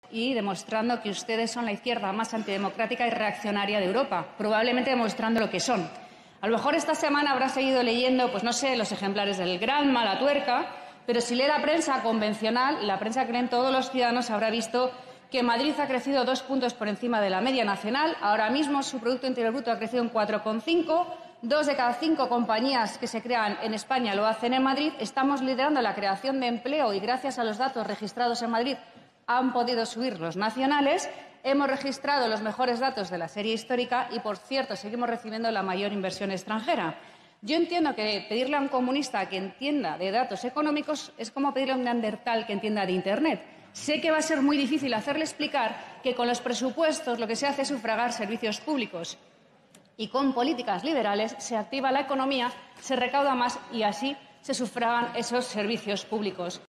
y demostrando que ustedes son la izquierda más antidemocrática y reaccionaria de Europa, probablemente demostrando lo que son. A lo mejor esta semana habrá seguido leyendo, pues no sé, los ejemplares del Granma, La Tuerca, pero si lee la prensa convencional, la prensa que leen todos los ciudadanos, habrá visto que Madrid ha crecido 2 puntos por encima de la media nacional. Ahora mismo su Producto Interior Bruto ha crecido un 4,5. 2 de cada 5 compañías que se crean en España lo hacen en Madrid. Estamos liderando la creación de empleo y, gracias a los datos registrados en Madrid, han podido subir los nacionales. Hemos registrado los mejores datos de la serie histórica y, por cierto, seguimos recibiendo la mayor inversión extranjera. Yo entiendo que pedirle a un comunista que entienda de datos económicos es como pedirle a un neandertal que entienda de Internet. Sé que va a ser muy difícil hacerle explicar que con los presupuestos lo que se hace es sufragar servicios públicos y con políticas liberales se activa la economía, se recauda más y así se sufragan esos servicios públicos.